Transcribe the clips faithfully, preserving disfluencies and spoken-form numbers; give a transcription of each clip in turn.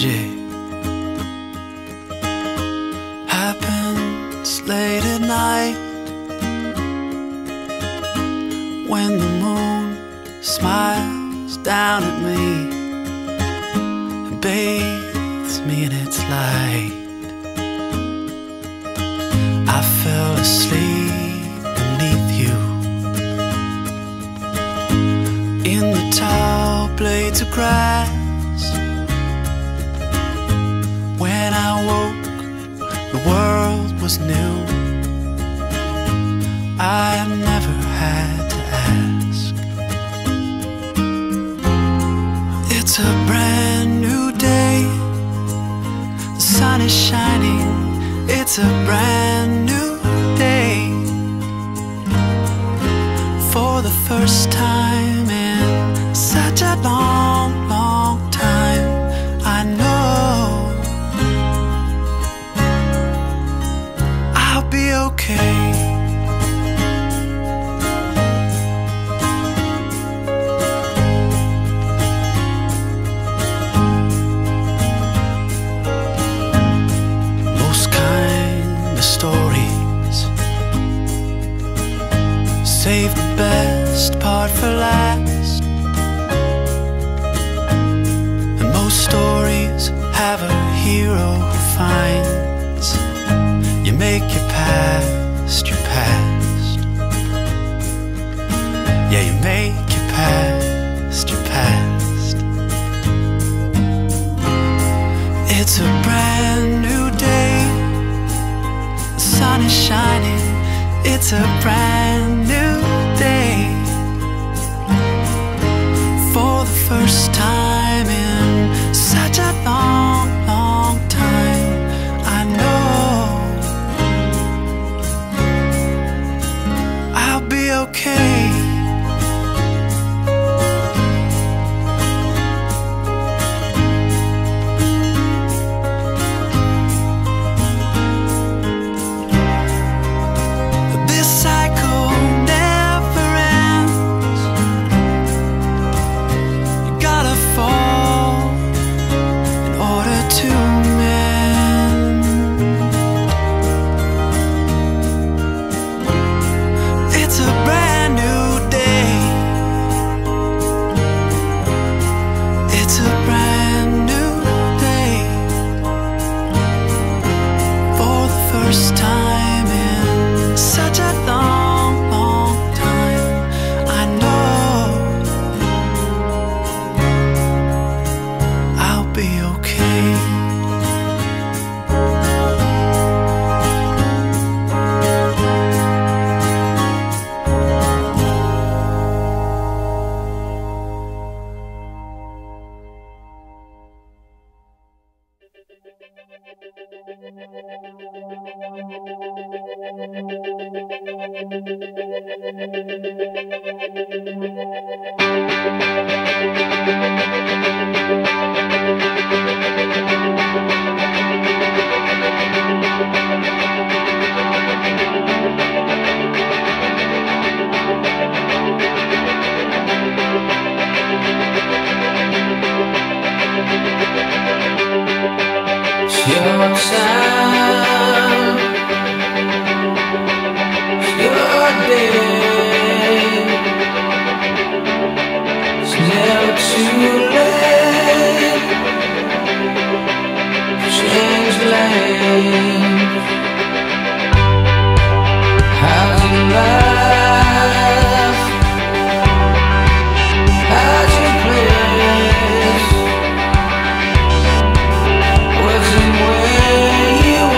tragic happens late at night, when the moon smiles down at me and bathes me in its light. I fell asleep beneath you in the tall blades of grass. When I woke, the world was new. I never had to ask. It's a brand new day. The sun is shining. It's a brand new day. For the first time in such a long, long time, I know I'll be okay. Stories save the best part for last, and most stories have a hero who finds you make your past your past. Yeah, you make your past your past. It's a brand new day. The sun is shining, it's a brand new day. For the first time in such a long, long time, I know I'll be okay. First time in such a long, long time, I know I'll be okay. Your sound, your day. It's never too late. Change lanes. How's your life? How's your place? Wasn't where you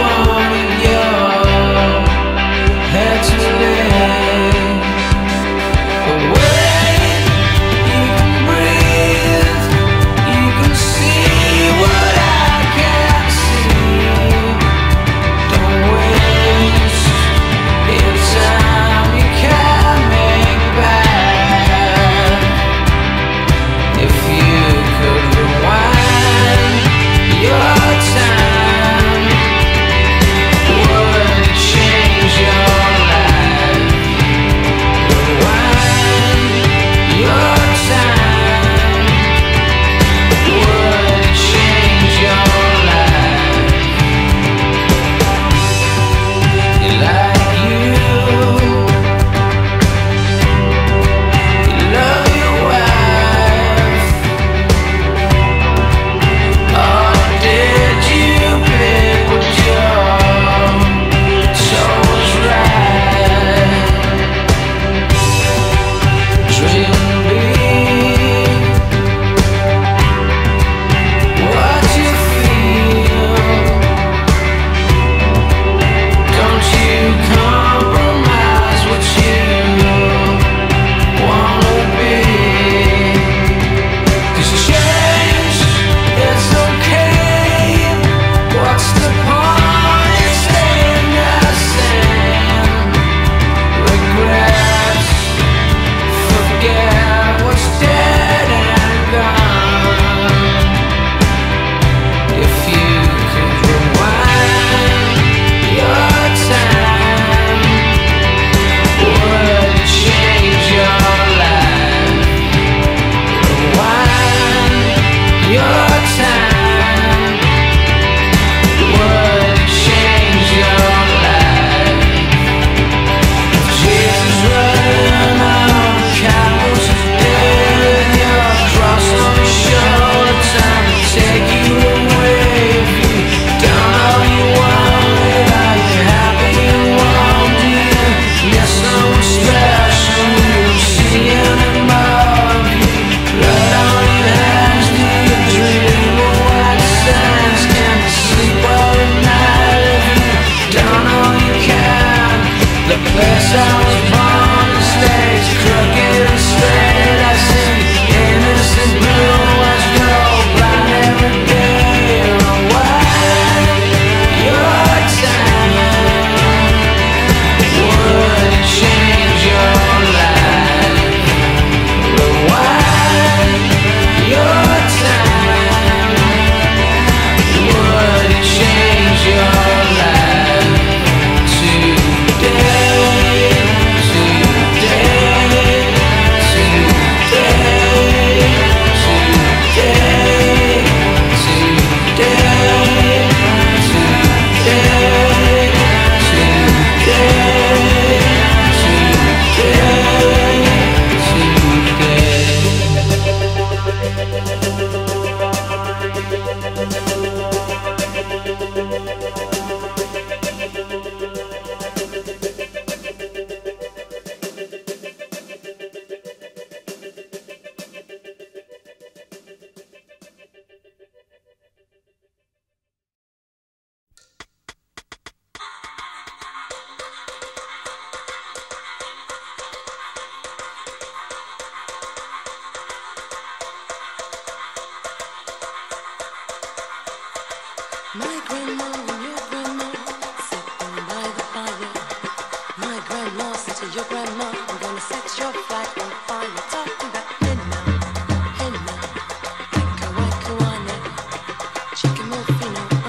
My grandma and your grandma sitting by the fire. My grandma said to your grandma, I'm gonna set your flag on fire. Talking about henna, henna, wicka wicka wane, chicken morphino.